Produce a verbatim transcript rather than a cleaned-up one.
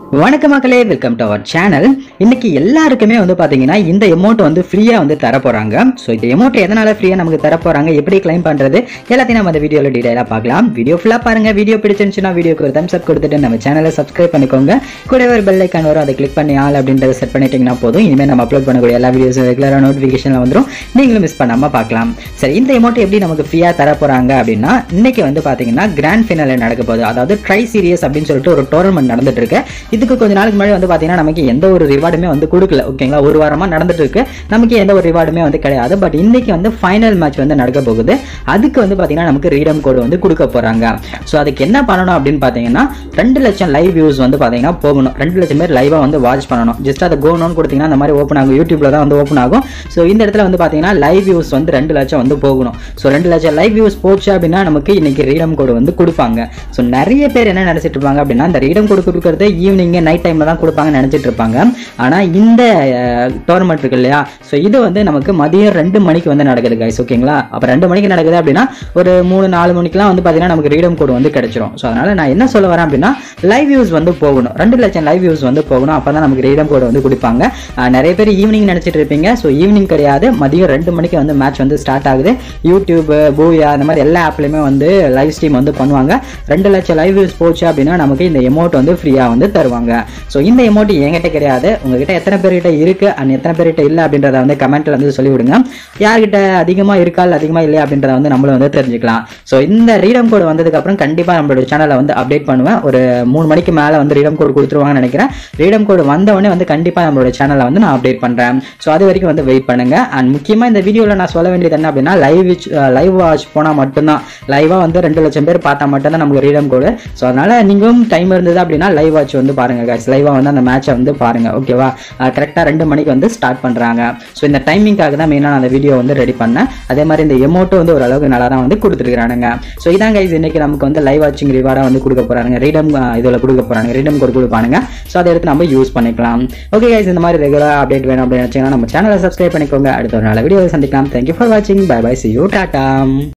வணக்கம் மக்களே, welcome to our channel. இன்னைக்கு எல்லாருக்குமே வந்து பாத்தீங்கன்னா இந்த எமௌண்ட் வந்து ஃப்ரீயா வந்து தர போறாங்க. ஸோ இந்த எமௌண்ட் எதனால ஃப்ரீயா நமக்கு தர போறாங்க, எப்படி கிளைம் பண்றது, எல்லாத்தையும் நம்ம இந்த வீடியோல டீடைலா பார்க்கலாம். வீடியோ ஃபுல்லா பாருங்க. வீடியோ பிடிச்சிருந்துச்சுன்னா வீடியோக்கு ஒரு தம்ஸ் அப் கொடுத்துட்டு நம்ம சேனலை சப்ஸ்கிரைப் பண்ணிக்கோங்க. கூடவே ஒரு பெல் ஐக்கான் வரும், அதை கிளிக் பண்ணி ஆல் அப்படின்றத செட் பண்ணிட்டீங்கன்னா போதும். இனிமேல் நம்ம அப்லோட் பண்ணக்கூடிய எல்லா வீடியோஸும் ரெகுலரா நோட்டிஃபிகேஷன்ல வந்துடும், நீங்களும் மிஸ் பண்ணாம பார்க்கலாம். சரி, இந்த எமௌண்ட் எப்படி நமக்கு ஃப்ரீயா தர போறாங்க அப்படின்னா, இன்னைக்கு வந்து பாத்தீங்கன்னா கிராண்ட் ஃபினாலே நடக்க போகுது. அதாவது ட்ரை சீரியஸ் அப்படின்னு சொல்லிட்டு ஒரு டோர்னமெண்ட் நடந்துட்டு இருக்கு. இதுக்கு கொஞ்ச நாளுக்கு முன்னாடி வந்து பாத்தீங்கன்னா நமக்கு எந்த ஒரு ரிவார்டுமே வந்து கொடுக்கல. ஓகேங்களா, ஒரு வாரமா நடந்துட்டு இருக்கு, நமக்கு எந்த ஒரு ரிவார்டுமே வந்து கிடையாது. பட் இன்னைக்கு வந்து ஃபைனல் மேட்ச் வந்து நடக்க போகுது. அதுக்கு வந்து பாத்தீங்கன்னா நமக்கு ரீடம் கோடு வந்து கொடுக்க போறாங்க. ஸோ அதுக்கு என்ன பண்ணணும் அப்படின்னு பாத்தீங்கன்னா, ரெண்டு லட்சம் லைவ் வியூஸ் வந்து பாத்தீங்கன்னா போகணும். ரெண்டு லட்சம் பேர் லைவா வந்து வாட்ச் பண்ணணும். ஜஸ்ட் அதை கோனோன்னு கொடுத்தீங்கன்னா அந்த மாதிரி ஓப்பன் ஆகும். யூடியூப்ல தான் வந்து ஓப்பன் ஆகும். ஸோ இந்த இடத்துல வந்து பாத்தீங்கன்னா லைவ் வியூஸ் வந்து ரெண்டு லட்சம் வந்து போகணும். ஸோ ரெண்டு லட்சம் லைவ் வியூஸ் போச்சு அப்படின்னா நமக்கு இன்னைக்கு ரீடம் கோடு வந்து கொடுப்பாங்க. ஸோ நிறைய பேர் என்ன நினைச்சிட்டு இருப்பாங்க அப்படின்னா, இந்த ரீடம் கோடு கொடுக்கறது ஈவினிங் நைட் டைம்ல தான் கொடுப்பாங்கன்னு நினைச்சிட்டு இருப்பாங்க. ஆனா இந்த டோர்னமெண்ட் இருக்கு இல்லையா, ஸோ இது வந்து நமக்கு மதியம் ரெண்டு மணிக்கு வந்து நடக்குது கைஸ். ஓகேங்களா, அப்ப ரெண்டு மணிக்கு நடக்குது அப்படின்னா ஒரு மூணு நாலு மணிக்கெல்லாம் வந்து பாத்தீங்கன்னா நமக்கு ரீடம் கோடு வந்து கிடைச்சிரும். ஸோ அதனால நான் என்ன சொல்ல வரேன் அப்படின்னா, லைவ் வியூஸ் வந்து போகணும். ரெண்டு லட்சம் லைவ் வியூஸ் வந்து போகணும். அப்பதான் நமக்கு ரீடம் கோடு வந்து கொடுப்பாங்க. நிறைய பேர் ஈவினிங் நினைச்சிட்டு இருப்பீங்க. ஸோ ஈவினிங் கிடையாது, மதியம் ரெண்டு மணிக்கு வந்து மேட்ச் வந்து ஸ்டார்ட் ஆகுது. யூடியூப், பூயா, அந்த மாதிரி எல்லா ஆப்லயுமே வந்து லைவ் ஸ்ட்ரீம் வந்து பண்ணுவாங்க. ரெண்டு லட்சம் லைவ் வியூஸ் போச்சு அப்படின்னா நமக்கு இந்த அமௌண்ட் வந்து ஃப்ரீயா வந்து தருவாங்க. ஸோ இந்த அமௌண்ட் என்கிட்ட கிடையாது, உங்ககிட்ட எத்தனை பேர்கிட்ட இருக்கு அண்ட் எத்தனை பேர்கிட்ட இல்லை அப்படின்றத வந்து கமெண்ட்ல வந்து சொல்லிவிடுங்க. யார்கிட்ட அதிகமா இருக்கா இல்லை அதிகமா இல்லையா அப்படின்றத வந்து நம்மளும் வந்து தெரிஞ்சுக்கலாம். ஸோ இந்த ரீடம் கோடு வந்ததுக்கு அப்புறம் கண்டிப்பா நம்மளோட சேனலை வந்து அப்டேட் பண்ணுவேன். ஒரு மூணு மணிக்கு மேல வந்து ரீடம் கோடு கொடுத்துருவாங்கன்னு நினைக்கிறேன். ரீடம் கோடு வந்த உடனே வந்து கண்டிப்பா நம்மளோட சேனலை வந்து நான் அப்டேட் பண்றேன். ஸோ அது வரைக்கும் வந்து வெயிட் பண்ணுங்க. அண்ட் முக்கியமா இந்த வீடியோல நான் சொல்ல வேண்டியது என்ன அப்படின்னா, லைவ் லைவ் வாட்ச் போனா மட்டும்தான், லைவா வந்து ரெண்டு லட்சம் பேர் பார்த்தா மட்டும்தான் நமக்கு ரீடம் கோடு. ஸோ அதனால நீங்களும் டைம் இருந்தது அப்படின்னா லைவ் வாட்ச் வந்து பாருங்க guys. லைவா வந்து அந்த மேட்சை வந்து பாருங்க. ஓகேவா, கரெக்டா ரெண்டு மணிக்கு வந்து ஸ்டார்ட் பண்றாங்க. ஸோ இந்த டைமிங்காக தான் மெயினா அந்த வீடியோ வந்து ரெடி பண்ணேன். அதே மாதிரி இந்த எமௌண்ட்டும் வந்து ஓரளவுக்கு நல்லா தான் வந்து கொடுத்துருக்கானுங்க. ஸோ இதான் கைஸ், இன்னைக்கு நமக்கு வந்து லைவ் வாட்சிங் ரிவார்டா வந்து கொடுக்க போறாங்க. ரீடம் இதுல கொடுக்க போறாங்க, ரீடம் கோட் கொடுப்பானுங்க. ஸோ அதை எடுத்து நம்ம யூஸ் பண்ணிக்கலாம். ஓகே கைஸ், இந்த மாதிரி ரெகுலரா அப்டேட் வேணும் அப்படின்னு நினைச்சீங்கன்னா நம்ம சேனலை சப்ஸ்கிரைப் பண்ணிக்கோங்க. அடுத்த ஒரு நல்ல வீடியோ சந்திக்கலாம். தேங்க்யூ ஃபார் வாட்சிங். Bye bye, see you, Tata.